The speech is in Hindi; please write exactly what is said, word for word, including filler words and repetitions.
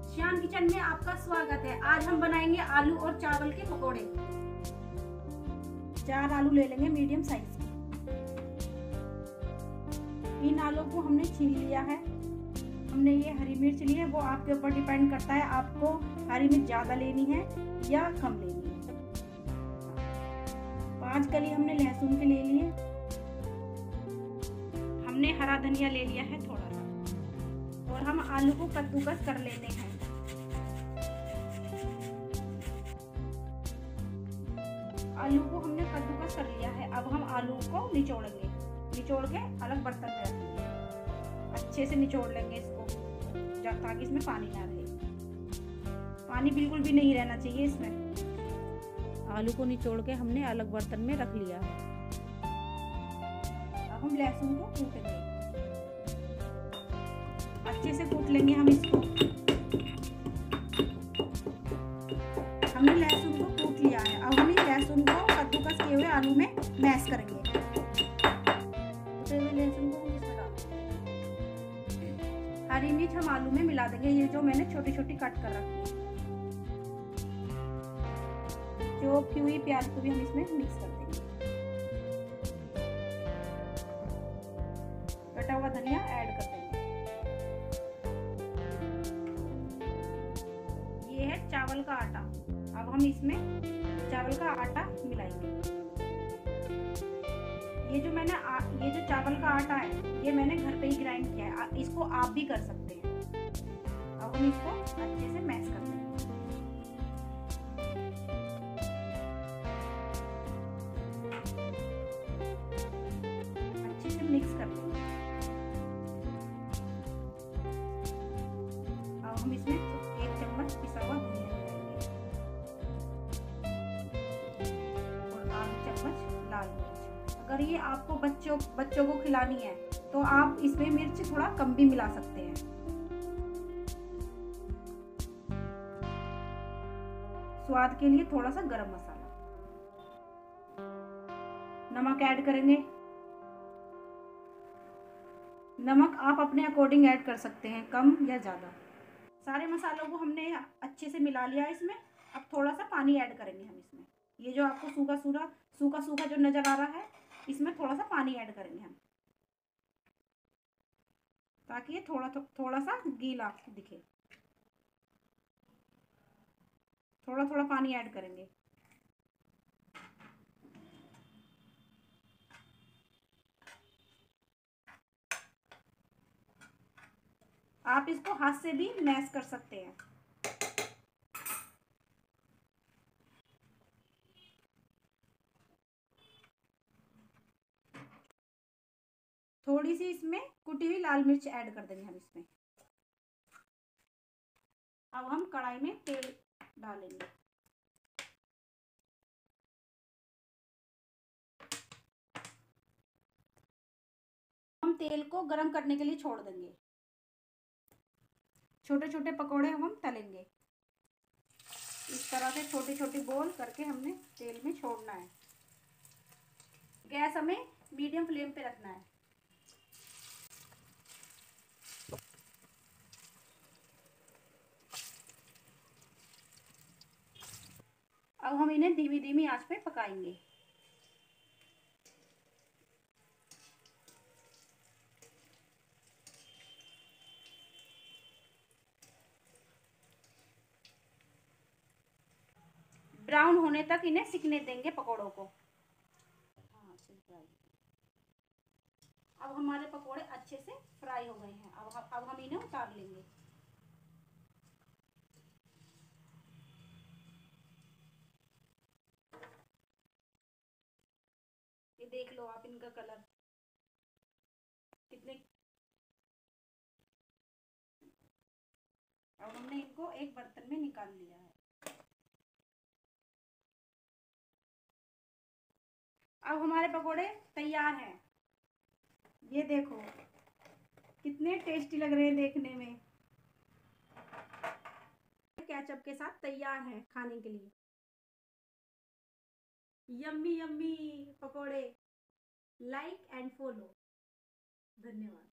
श्याम किचन में आपका स्वागत है। आज हम बनाएंगे आलू और चावल के पकोड़े। चार आलू ले लेंगे मीडियम साइज के। इन आलू को हमने छील लिया है। हमने ये हरी मिर्च ली है, वो आपके ऊपर डिपेंड करता है आपको हरी मिर्च ज्यादा लेनी है या कम लेनी है। पांच कली हमने लहसुन के ले लिए। हमने हरा धनिया ले लिया है थोड़ा सा, और हम आलू को कद्दूकस कर लेते हैं। आलू को हमने कद्दूकस कर लिया है। अब हम आलू को निचोड़ेंगे, निचोड़ के अलग बर्तन में रखेंगे। अच्छे से निचोड़ लेंगे इसको ताकि इसमें पानी ना रहे। पानी बिल्कुल भी नहीं रहना चाहिए इसमें। आलू को निचोड़ के हमने अलग बर्तन में रख लिया है। अब हम लहसुन को कूटेंगे, अच्छे से कूट लेंगे हम इसको। हमने लहसुन को कूट लिया है। अब हम लहसुन को कद्दूकस किए हुए आलू में मैश करेंगे। लहसुन को हरी मिर्च हम आलू में मिला देंगे, ये जो मैंने छोटी छोटी कट कर रखी है। चॉप की हुई प्याज को भी हम इसमें मिक्स कर देंगे। कटा हुआ धनिया ऐड कर देंगे। ये है चावल का आटा। अब हम इसमें चावल का आटा मिलाएंगे। ये जो मैंने आ, ये जो चावल का आटा है ये मैंने घर पे ही ग्राइंड किया है। इसको आप भी कर सकते हैं। अब हम इसको अच्छे से मैश कर देंगे। अच्छे से मिक्स कर देंगे। अब हम इसमें एक चम्मच पिसा हुआ धनिया डालेंगे और आधा चम्मच लाल मिर्च। अगर ये आपको बच्चों बच्चों को खिलानी है तो आप इसमें मिर्च थोड़ा कम भी मिला सकते हैं। स्वाद के लिए थोड़ा सा गरम मसाला, नमक ऐड करेंगे। नमक आप अपने अकॉर्डिंग ऐड कर सकते हैं, कम या ज्यादा। सारे मसालों को हमने अच्छे से मिला लिया है इसमें। अब थोड़ा सा पानी ऐड करेंगे हम इसमें। ये जो आपको सूखा सूखा सूखा सूखा जो नजर आ रहा है, इसमें थोड़ा सा पानी ऐड करेंगे हम, ताकि ये थोड़ा थो, थोड़ा सा गीला दिखे। थोड़ा थोड़ा पानी ऐड करेंगे। आप इसको हाथ से भी मैश कर सकते हैं। थोड़ी सी इसमें कुटी हुई लाल मिर्च ऐड कर देंगे हम इसमें। अब हम कढ़ाई में तेल डालेंगे। हम तेल को गरम करने के लिए छोड़ देंगे। छोटे छोटे पकोड़े हम तलेंगे। इस तरह से छोटी छोटी बॉल करके हमने तेल में छोड़ना है। गैस हमें मीडियम फ्लेम पे रखना है। अब हम इन्हें धीमी धीमी आंच पे पकाएंगे। ब्राउन होने तक इन्हें सिकने देंगे पकोड़ों को। हाँ, अब हमारे पकोड़े अच्छे से फ्राई हो गए हैं। अब अब हम इन्हें उतार लेंगे। ये देख लो आप, इनका कलर कितने। अब हमने इनको एक बर्तन में निकाल लिया है। अब हमारे पकोड़े तैयार हैं। ये देखो कितने टेस्टी लग रहे हैं देखने में। केचप के साथ तैयार है खाने के लिए। यम्मी यम्मी पकोड़े। Like and follow. धन्यवाद।